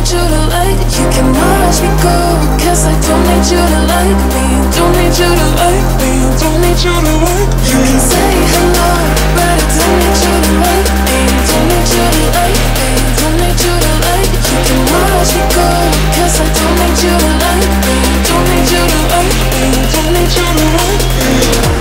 you to like. You can watch me go, 'cause I don't need you to like me. Don't need you to like me. Don't need you to like me. You can say hello, but I don't need you to like me. Don't need you to like me. Don't need you to like. You can watch me go, 'cause I don't need you to like me. Don't need you to like me. Don't need you to like me.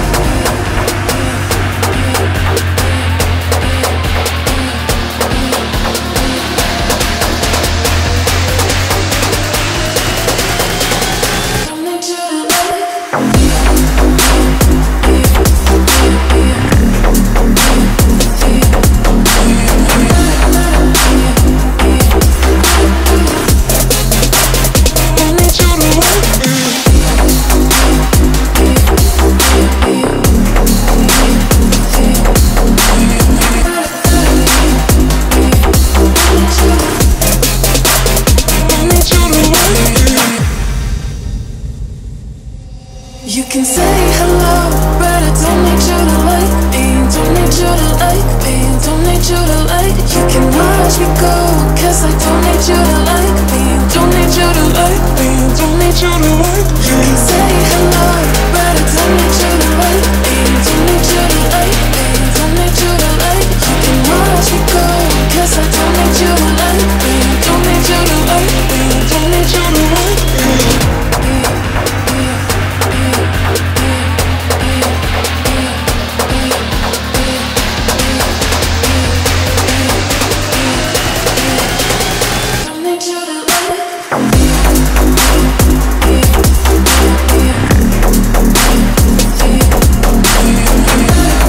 You can say hello, but I don't need you to like me. Don't need you to like me. Don't need you to like. You can watch me go, 'cause I don't need you to like me. Don't need you to like me. Don't need you to like me. You can say hello, but I don't need you to like me. Don't need you to like me. Don't need you to like. You can watch me go, 'cause I don't need you to like me. Don't need you to like me. Don't need you to like me.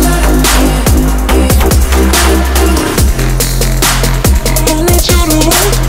Don't need you to